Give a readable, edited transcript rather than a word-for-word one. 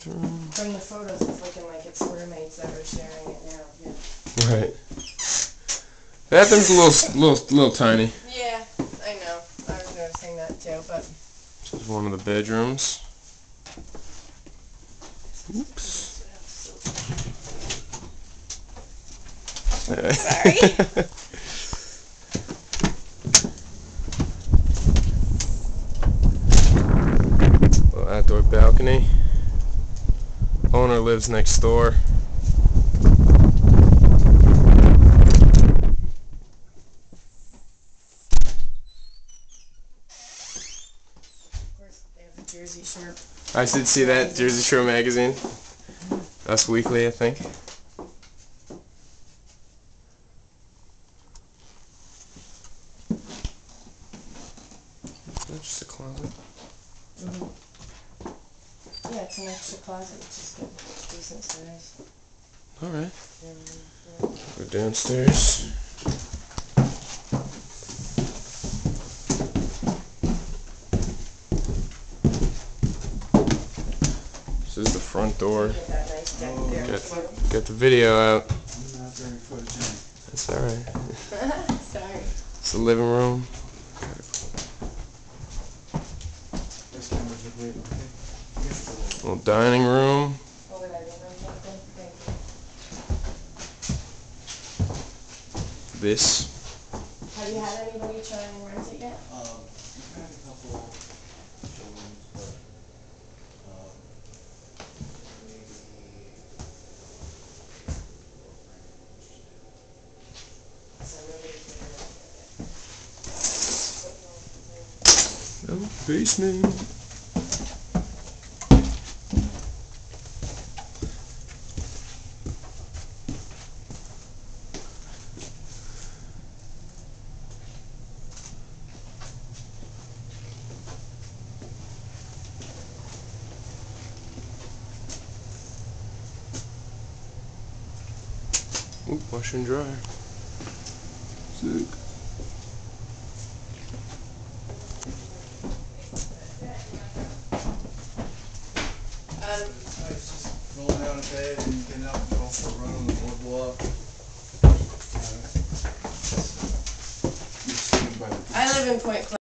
bathroom. From the photos, it's looking like it's roommates that are sharing it now. Yeah. Right. Bathroom's a little tiny. Yeah, I know. I was noticing that too, but. This is one of the bedrooms. Oops. Sorry. Little outdoor balcony. Owner lives next door. Jersey Shore. I did see that, Jersey Shore magazine. Us Weekly, I think. Is that just a closet? Mm-hmm. Yeah, it's an extra closet, which is good. Decent size. Alright. Go downstairs. This is the front door. Get that nice deck there. Get the video out. I'm not very photogenic. That's alright. Sorry. It's the living room. This camera's a great, okay? Little dining room. Over that living room, something. Thank you. This. Have you had anybody try and rent it yet? We've had a couple showrooms, but maybe So nobody's No basement. Oop, wash and dry. Sick. it's just rolling out of bed and getting up and going for a run on the boardwalk. I live in Point Pleasant.